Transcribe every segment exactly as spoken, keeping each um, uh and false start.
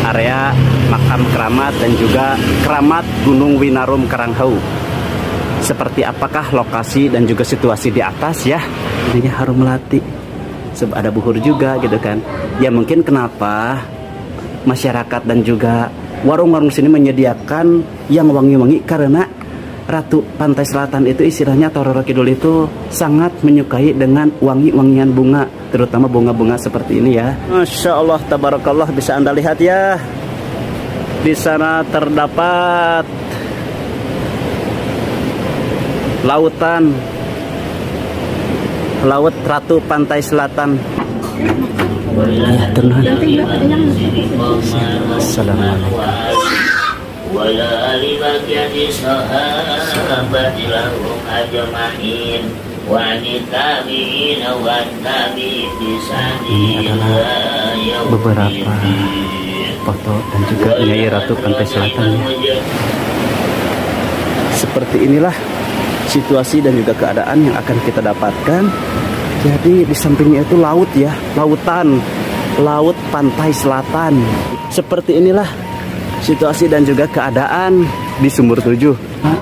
area makam keramat dan juga keramat Gunung Winarum Karanghau. Seperti apakah lokasi dan juga situasi di atas ya? Ini Harum Melati. Sebab ada buhur juga gitu kan. Ya mungkin kenapa masyarakat dan juga warung-warung sini menyediakan yang wangi-wangi karena Ratu Pantai Selatan itu istilahnya atau Roro Kidul itu sangat menyukai dengan wangi-wangian bunga, terutama bunga-bunga seperti ini ya. Masya Allah, tabarakallah, bisa Anda lihat ya. Di sana terdapat lautan, laut Ratu Pantai Selatan. Ya, tenang. Assalamualaikum. Wala alibagiyati sahabati lahum ajma'in wa nitabi'ina wa tabi'in bisanillah. Beberapa foto dan juga Nyai Ratu Pantai Selatan ya. Seperti inilah situasi dan juga keadaan yang akan kita dapatkan. Jadi di sampingnya itu laut ya, lautan, laut Pantai Selatan. Seperti inilah situasi dan juga keadaan di Sumur Tujuh.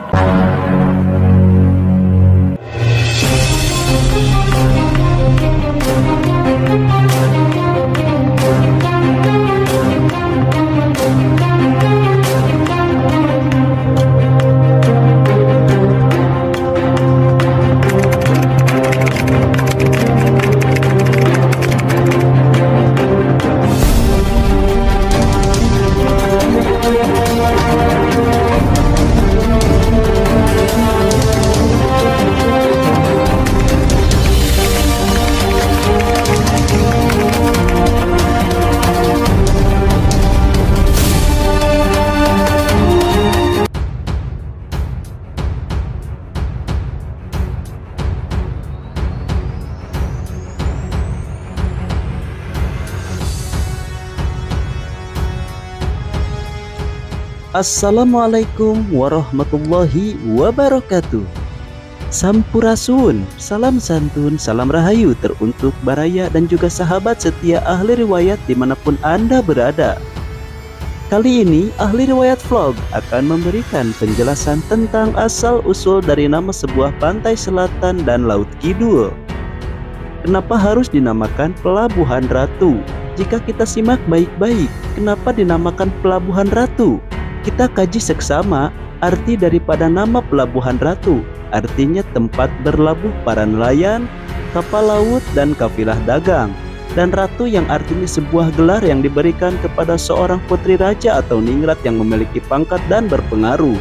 Assalamualaikum warahmatullahi wabarakatuh. Sampurasun, salam santun, salam rahayu teruntuk baraya dan juga sahabat setia ahli riwayat dimanapun Anda berada. Kali ini ahli riwayat vlog akan memberikan penjelasan tentang asal-usul dari nama sebuah pantai selatan dan laut kidul. Kenapa harus dinamakan Pelabuhan Ratu? Jika kita simak baik-baik, kenapa dinamakan Pelabuhan Ratu? Kita kaji seksama arti daripada nama Pelabuhan Ratu. Artinya tempat berlabuh para nelayan, kapal laut, dan kafilah dagang. Dan Ratu yang artinya sebuah gelar yang diberikan kepada seorang putri raja atau ningrat yang memiliki pangkat dan berpengaruh.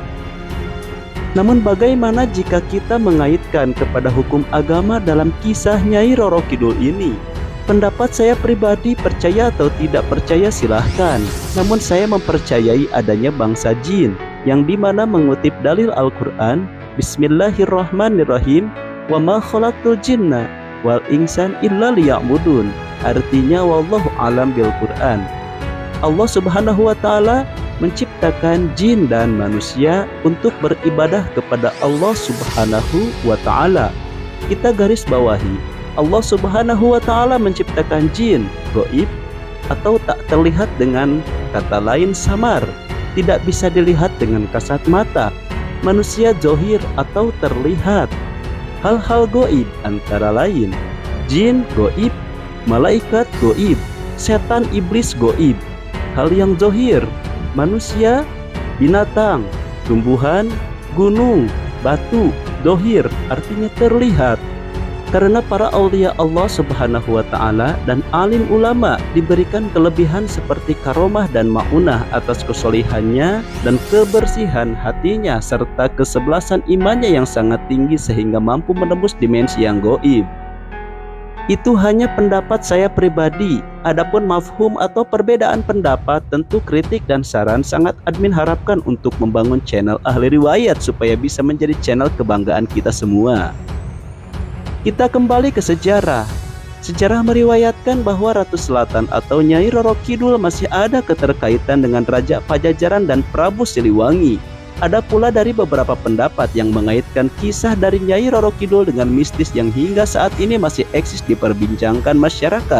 Namun bagaimana jika kita mengaitkan kepada hukum agama dalam kisah Nyai Roro Kidul ini? Pendapat saya pribadi, percaya atau tidak percaya silahkan. Namun saya mempercayai adanya bangsa jin, yang dimana mengutip dalil Al-Quran, Bismillahirrahmanirrahim, wa ma khalaqtul jinna wal insan illa liya'budun. Artinya wallahu alam bil Quran. Allah subhanahu wa ta'ala menciptakan jin dan manusia untuk beribadah kepada Allah subhanahu wa ta'ala. Kita garis bawahi, Allah subhanahu wa ta'ala menciptakan jin goib atau tak terlihat, dengan kata lain samar, tidak bisa dilihat dengan kasat mata. Manusia zohir atau terlihat. Hal-hal goib antara lain jin goib, malaikat goib, setan iblis goib. Hal yang zohir manusia, binatang, tumbuhan, gunung, batu. Zohir artinya terlihat. Karena para aulia Allah subhanahu wa ta'ala dan alim ulama diberikan kelebihan seperti karomah dan ma'unah atas kesolihannya dan kebersihan hatinya serta kesebelasan imannya yang sangat tinggi sehingga mampu menembus dimensi yang goib. Itu hanya pendapat saya pribadi. Adapun mafhum atau perbedaan pendapat, tentu kritik dan saran sangat admin harapkan untuk membangun channel ahli riwayat supaya bisa menjadi channel kebanggaan kita semua. Kita kembali ke sejarah. Sejarah meriwayatkan bahwa Ratu Selatan atau Nyai Roro Kidul masih ada keterkaitan dengan Raja Pajajaran dan Prabu Siliwangi. Ada pula dari beberapa pendapat yang mengaitkan kisah dari Nyai Roro Kidul dengan mistis yang hingga saat ini masih eksis diperbincangkan masyarakat.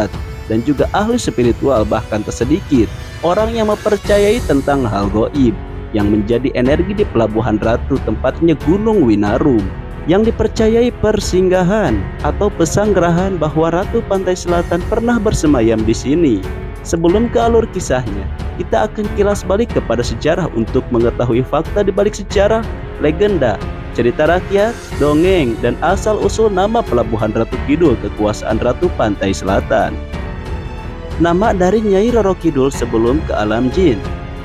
dan juga ahli spiritual, bahkan tersedikit orang yang mempercayai tentang hal goib yang menjadi energi di Pelabuhan Ratu, tempatnya Gunung Winarum, yang dipercayai persinggahan atau pesanggerahan bahwa Ratu Pantai Selatan pernah bersemayam di sini. Sebelum ke alur kisahnya, kita akan kilas balik kepada sejarah untuk mengetahui fakta di balik sejarah, legenda, cerita rakyat, dongeng, dan asal-usul nama Pelabuhan Ratu Kidul, kekuasaan Ratu Pantai Selatan. Nama dari Nyai Roro Kidul sebelum ke alam jin.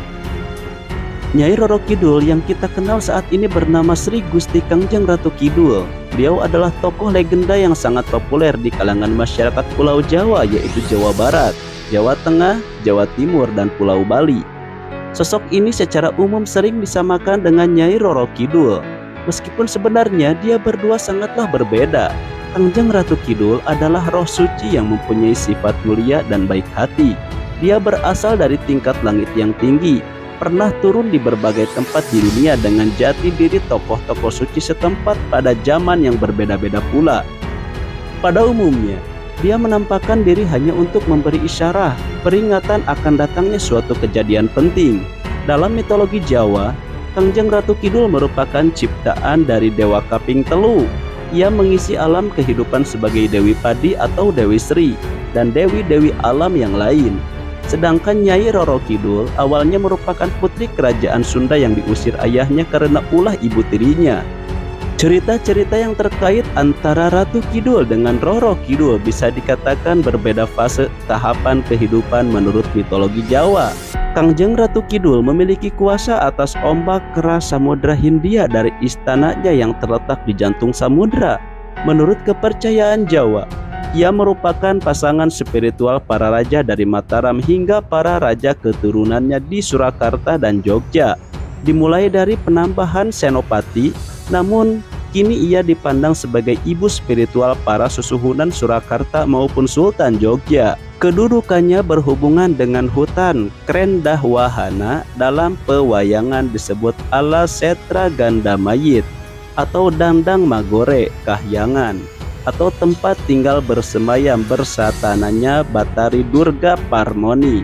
Nyai Roro Kidul yang kita kenal saat ini bernama Sri Gusti Kangjeng Ratu Kidul. Beliau adalah tokoh legenda yang sangat populer di kalangan masyarakat Pulau Jawa, yaitu Jawa Barat, Jawa Tengah, Jawa Timur, dan Pulau Bali. Sosok ini secara umum sering disamakan dengan Nyai Roro Kidul, meskipun sebenarnya dia berdua sangatlah berbeda. Kangjeng Ratu Kidul adalah roh suci yang mempunyai sifat mulia dan baik hati. Dia berasal dari tingkat langit yang tinggi, pernah turun di berbagai tempat di dunia dengan jati diri tokoh-tokoh suci setempat pada zaman yang berbeda-beda pula. Pada umumnya, dia menampakkan diri hanya untuk memberi isyarat, peringatan akan datangnya suatu kejadian penting. Dalam mitologi Jawa, Kangjeng Ratu Kidul merupakan ciptaan dari Dewa Kaping Telu. Ia mengisi alam kehidupan sebagai Dewi Padi atau Dewi Sri, dan dewi-dewi alam yang lain. Sedangkan Nyai Roro Kidul awalnya merupakan putri kerajaan Sunda yang diusir ayahnya karena ulah ibu tirinya. Cerita-cerita yang terkait antara Ratu Kidul dengan Roro Kidul bisa dikatakan berbeda fase tahapan kehidupan menurut mitologi Jawa. Kangjeng Ratu Kidul memiliki kuasa atas ombak keras Samudra Hindia dari istananya yang terletak di jantung samudra. Menurut kepercayaan Jawa, ia merupakan pasangan spiritual para raja dari Mataram hingga para raja keturunannya di Surakarta dan Jogja. Dimulai dari penambahan Senopati, namun kini ia dipandang sebagai ibu spiritual para susuhunan Surakarta maupun Sultan Jogja. Kedudukannya berhubungan dengan hutan Krendah Wahana, dalam pewayangan disebut Ala Setra Gandamayit atau Dandang Magore Kahyangan, atau tempat tinggal bersemayam bersatananya Batari Durga Parmoni.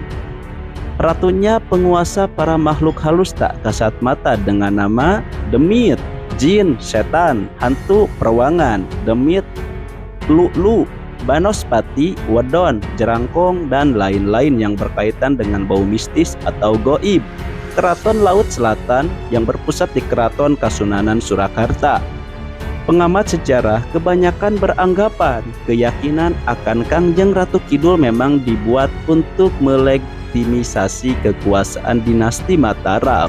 Ratunya penguasa para makhluk halus tak kasat mata dengan nama Demit, jin, setan, hantu, perwangan, demit, lu-lu, banospati, wedon, jerangkong, dan lain-lain yang berkaitan dengan bau mistis atau goib. Keraton Laut Selatan yang berpusat di Keraton Kasunanan Surakarta. Pengamat sejarah kebanyakan beranggapan keyakinan akan Kangjeng Ratu Kidul memang dibuat untuk melegitimasi kekuasaan dinasti Mataram.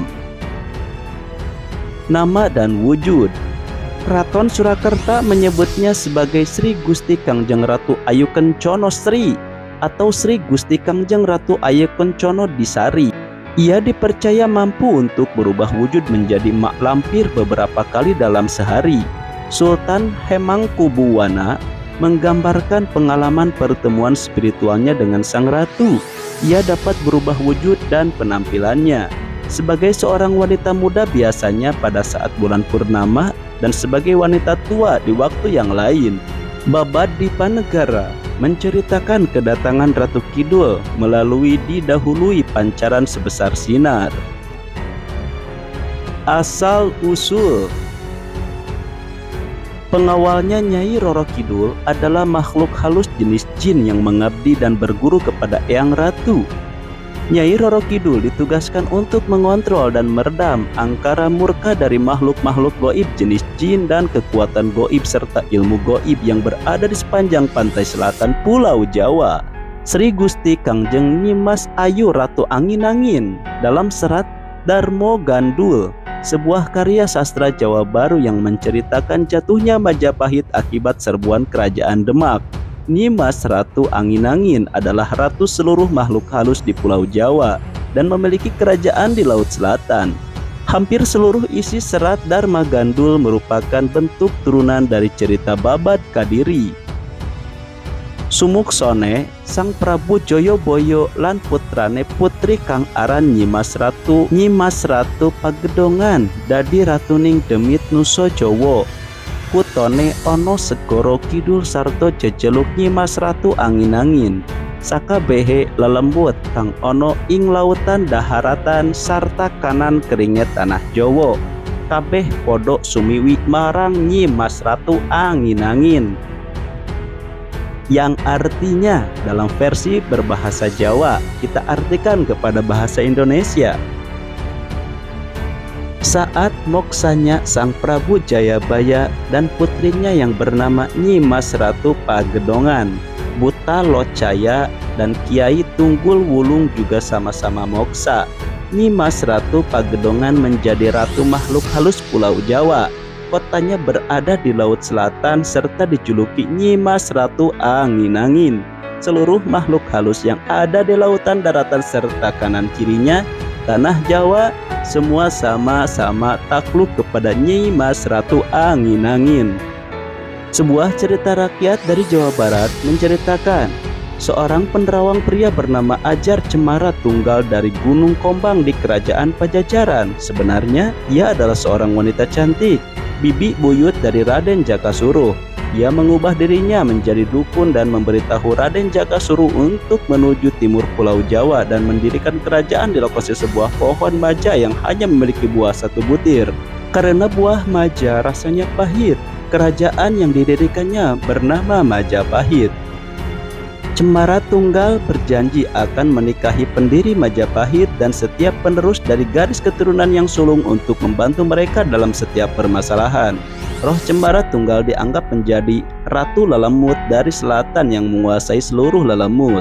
Nama dan wujud. Keraton Surakarta menyebutnya sebagai Sri Gusti Kangjeng Ratu Ayu Kencono Sri atau Sri Gusti Kangjeng Ratu Ayu Kencono Disari. Ia dipercaya mampu untuk berubah wujud menjadi mak lampir beberapa kali dalam sehari. Sultan Hemangkubuwana menggambarkan pengalaman pertemuan spiritualnya dengan sang ratu. Ia dapat berubah wujud dan penampilannya sebagai seorang wanita muda biasanya pada saat bulan purnama, dan sebagai wanita tua di waktu yang lain. Babad Dipanegara menceritakan kedatangan Ratu Kidul melalui didahului pancaran sebesar sinar. Asal usul. Pengawalnya Nyai Roro Kidul adalah makhluk halus jenis jin yang mengabdi dan berguru kepada Eyang Ratu. Nyai Roro Kidul ditugaskan untuk mengontrol dan meredam angkara murka dari makhluk-makhluk goib jenis jin dan kekuatan goib serta ilmu goib yang berada di sepanjang pantai selatan Pulau Jawa. Sri Gusti Kangjeng Nimas Ayu Ratu Angin-Angin dalam serat Darmo Gandul, sebuah karya sastra Jawa Baru yang menceritakan jatuhnya Majapahit akibat serbuan kerajaan Demak. Nimas Ratu Angin-Angin adalah ratu seluruh makhluk halus di Pulau Jawa dan memiliki kerajaan di Laut Selatan. Hampir seluruh isi serat Dharma Gandul merupakan bentuk turunan dari cerita Babad Kadiri. Sumuksone, Sang Prabu Joyoboyo lan putrane putri kang aran Nyimas Ratu Nyimas Ratu Pagedongan dadi ratuning Demit Nusa Jawa. Kutone ono segoro kidul sarta jejeluk Nyimas Ratu Angin-Angin. sakabehe lelembut kang ono ing lautan daharatan sarta kanan keringet tanah Jowo. Kabeh podo sumiwi marang Nyi Mas Ratu angin-angin, yang artinya dalam versi berbahasa Jawa kita artikan kepada bahasa Indonesia. Saat moksanya Sang Prabu Jayabaya dan putrinya yang bernama Nyi Mas Ratu Pagedongan, Buta Locaya dan Kiai Tunggul Wulung juga sama-sama moksa, Nyi Mas Ratu Pagedongan menjadi ratu makhluk halus Pulau Jawa. Kotanya berada di Laut Selatan serta dijuluki Nyi Mas Ratu Angin-angin. Seluruh makhluk halus yang ada di lautan daratan serta kanan kirinya tanah Jawa semua sama-sama takluk kepada Nyi Mas Ratu Angin-angin. Sebuah cerita rakyat dari Jawa Barat menceritakan seorang penerawang pria bernama Ajar Cemara Tunggal dari Gunung Kombang di Kerajaan Pajajaran. Sebenarnya ia adalah seorang wanita cantik, bibi buyut dari Raden Jakasuruh. Ia mengubah dirinya menjadi dukun dan memberitahu Raden Jakasuruh untuk menuju timur Pulau Jawa dan mendirikan kerajaan di lokasi sebuah pohon maja yang hanya memiliki buah satu butir. Karena buah maja rasanya pahit, kerajaan yang didirikannya bernama Majapahit. Cemara Tunggal berjanji akan menikahi pendiri Majapahit dan setiap penerus dari garis keturunan yang sulung untuk membantu mereka dalam setiap permasalahan. Roh Cemara Tunggal dianggap menjadi Ratu Lalemut dari selatan yang menguasai seluruh Lalemut.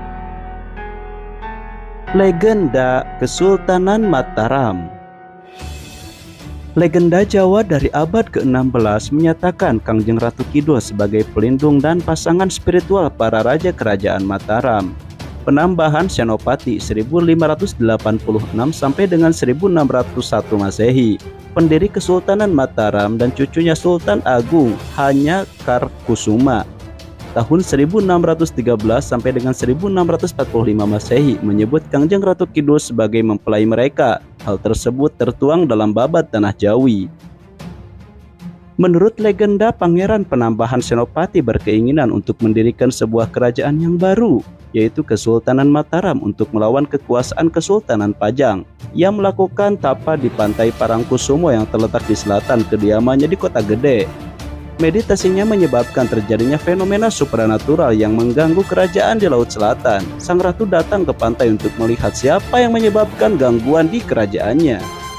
Legenda Kesultanan Mataram. Legenda Jawa dari abad ke enam belas menyatakan Kangjeng Ratu Kidul sebagai pelindung dan pasangan spiritual para raja kerajaan Mataram. Penambahan Senopati seribu lima ratus delapan puluh enam sampai dengan seribu enam ratus satu Masehi. Pendiri Kesultanan Mataram dan cucunya Sultan Agung Hanya Karkusuma. Tahun seribu enam ratus tiga belas sampai dengan seribu enam ratus empat puluh lima Masehi menyebut Kangjeng Ratu Kidul sebagai mempelai mereka. Hal tersebut tertuang dalam Babad Tanah Jawi. Menurut legenda, Pangeran Penambahan Senopati berkeinginan untuk mendirikan sebuah kerajaan yang baru, yaitu Kesultanan Mataram untuk melawan kekuasaan Kesultanan Pajang. Ia melakukan tapa di pantai Parangkusumo yang terletak di selatan kediamannya di Kota Gede. Meditasinya menyebabkan terjadinya fenomena supranatural yang mengganggu kerajaan di Laut Selatan. Sang ratu datang ke pantai untuk melihat siapa yang menyebabkan gangguan di kerajaannya.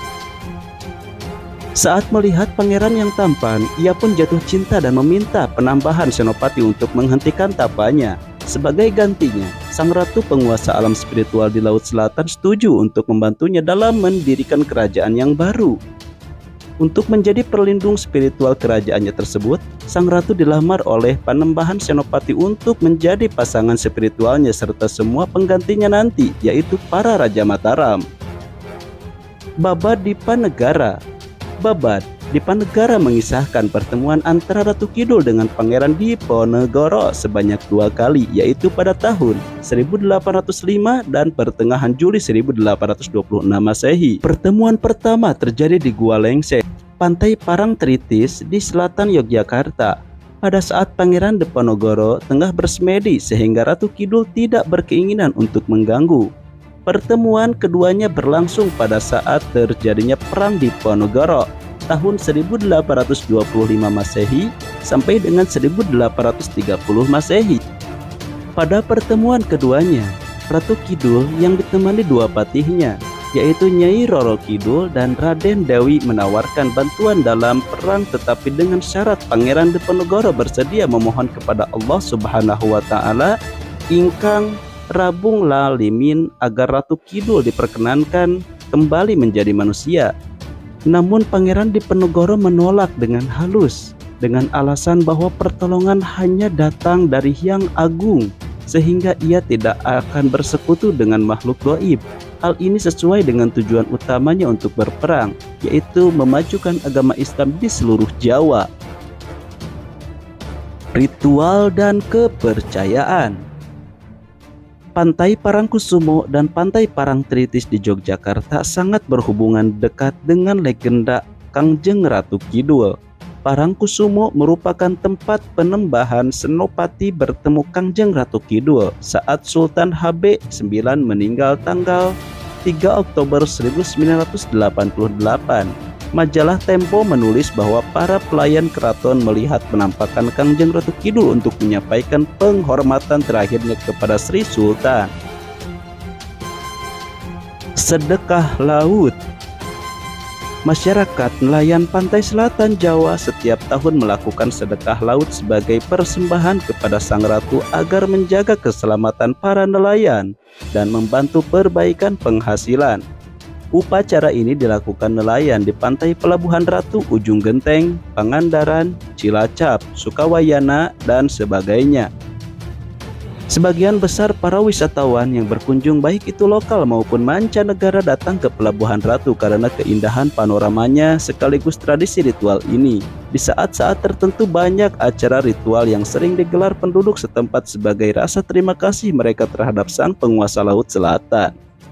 Saat melihat pangeran yang tampan, ia pun jatuh cinta dan meminta Penambahan Senopati untuk menghentikan tapanya. Sebagai gantinya, sang ratu penguasa alam spiritual di Laut Selatan setuju untuk membantunya dalam mendirikan kerajaan yang baru. Untuk menjadi perlindung spiritual kerajaannya tersebut, sang ratu dilamar oleh Panembahan Senopati untuk menjadi pasangan spiritualnya serta semua penggantinya nanti, yaitu para Raja Mataram. Babad Dipanegara. Babad Dipanegara mengisahkan pertemuan antara Ratu Kidul dengan Pangeran Diponegoro sebanyak dua kali, yaitu pada tahun seribu delapan ratus lima dan pertengahan Juli seribu delapan ratus dua puluh enam Masehi. Pertemuan pertama terjadi di Gua Lengse, Pantai Parangtritis di selatan Yogyakarta. Pada saat Pangeran Diponegoro tengah bersemedi sehingga Ratu Kidul tidak berkeinginan untuk mengganggu. Pertemuan keduanya berlangsung pada saat terjadinya Perang Diponegoro tahun seribu delapan ratus dua puluh lima Masehi sampai dengan seribu delapan ratus tiga puluh Masehi. Pada pertemuan keduanya, Ratu Kidul yang ditemani dua patihnya, yaitu Nyai Roro Kidul dan Raden Dewi menawarkan bantuan dalam perang, tetapi dengan syarat Pangeran Diponegoro bersedia memohon kepada Allah Subhanahu wa Ta'ala ingkang Rabung Lalimin agar Ratu Kidul diperkenankan kembali menjadi manusia. Namun Pangeran Diponegoro menolak dengan halus dengan alasan bahwa pertolongan hanya datang dari Hyang Agung sehingga ia tidak akan bersekutu dengan makhluk gaib. Hal ini sesuai dengan tujuan utamanya untuk berperang, yaitu memajukan agama Islam di seluruh Jawa. Ritual dan kepercayaan. Pantai Parangkusumo dan Pantai Parangtritis di Yogyakarta sangat berhubungan dekat dengan legenda Kangjeng Ratu Kidul. Parangkusumo merupakan tempat penembahan Senopati bertemu Kangjeng Ratu Kidul saat Sultan H B sembilan meninggal tanggal tiga Oktober seribu sembilan ratus delapan puluh delapan. Majalah Tempo menulis bahwa para pelayan keraton melihat penampakan Kangjeng Ratu Kidul untuk menyampaikan penghormatan terakhirnya kepada Sri Sultan. Sedekah laut. Masyarakat nelayan pantai selatan Jawa setiap tahun melakukan sedekah laut sebagai persembahan kepada Sang Ratu agar menjaga keselamatan para nelayan dan membantu perbaikan penghasilan. Upacara ini dilakukan nelayan di pantai Pelabuhan Ratu, Ujung Genteng, Pangandaran, Cilacap, Sukawayana, dan sebagainya. Sebagian besar para wisatawan yang berkunjung baik itu lokal maupun mancanegara datang ke Pelabuhan Ratu karena keindahan panoramanya sekaligus tradisi ritual ini. Di saat-saat tertentu banyak acara ritual yang sering digelar penduduk setempat sebagai rasa terima kasih mereka terhadap sang penguasa Laut Selatan.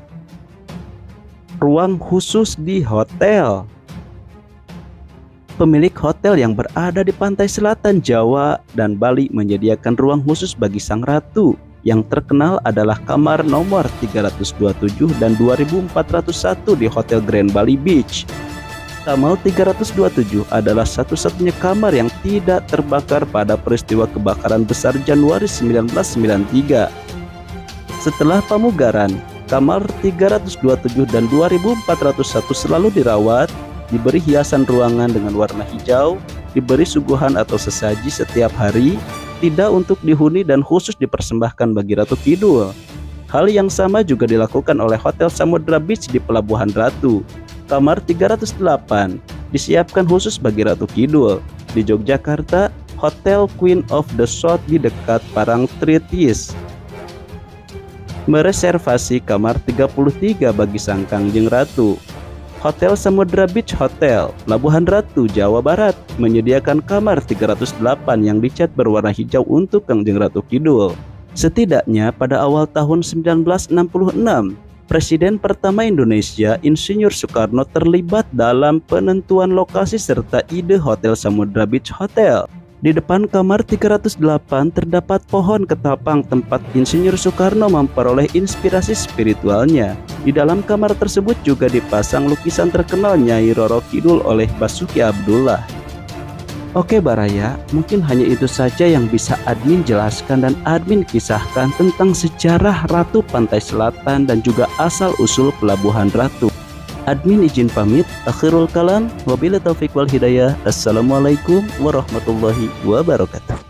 Ruang khusus di hotel. Pemilik hotel yang berada di pantai selatan Jawa dan Bali menyediakan ruang khusus bagi Sang Ratu. Yang terkenal adalah kamar nomor tiga ratus dua puluh tujuh dan dua ribu empat ratus satu di Hotel Grand Bali Beach. Kamar tiga ratus dua puluh tujuh adalah satu-satunya kamar yang tidak terbakar pada peristiwa kebakaran besar Januari seribu sembilan ratus sembilan puluh tiga. Setelah pamugaran, kamar tiga ratus dua puluh tujuh dan dua ribu empat ratus satu selalu dirawat, diberi hiasan ruangan dengan warna hijau, diberi suguhan atau sesaji setiap hari, tidak untuk dihuni dan khusus dipersembahkan bagi Ratu Kidul. Hal yang sama juga dilakukan oleh Hotel Samudra Beach di Pelabuhan Ratu. Kamar tiga ratus delapan disiapkan khusus bagi Ratu Kidul. Di Yogyakarta, Hotel Queen of the South di dekat Parangtritis mereservasi kamar tiga puluh tiga bagi sang Kangjeng Ratu. Hotel Samudra Beach Hotel, Pelabuhan Ratu, Jawa Barat menyediakan kamar tiga ratus delapan yang dicat berwarna hijau untuk Kangjeng Ratu Kidul. Setidaknya pada awal tahun seribu sembilan ratus enam puluh enam, Presiden pertama Indonesia Insinyur Soekarno terlibat dalam penentuan lokasi serta ide Hotel Samudra Beach Hotel. Di depan kamar tiga ratus delapan terdapat pohon ketapang tempat Insinyur Soekarno memperoleh inspirasi spiritualnya. Di dalam kamar tersebut juga dipasang lukisan terkenal Nyai Roro Kidul oleh Basuki Abdullah. Oke Baraya, mungkin hanya itu saja yang bisa admin jelaskan dan admin kisahkan tentang sejarah Ratu Pantai Selatan dan juga asal-usul Pelabuhan Ratu. Admin izin pamit, akhirul kalam, wabillahi taufiq wal hidayah. Assalamualaikum warahmatullahi wabarakatuh.